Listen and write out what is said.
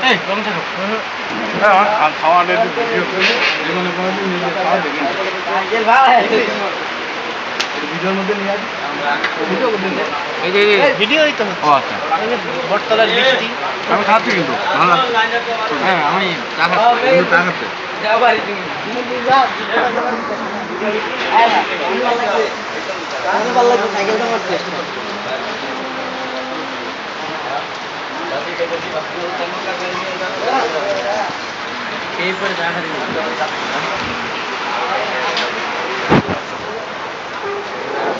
খাওয়ানোর ভিডিও করে জীবনে কোনোদিন নিজের খাওয়া দেখি ভিডিওর মধ্যে নিয়ে আসি ভিডিওই তো ও আচ্ছা বটতলার বৃষ্টি আমি খাচ্ছি কিন্তু ভালো লাগছে হ্যাঁ আমি চা খাচ্ছি চা খাচ্ছে এই পরে দেখা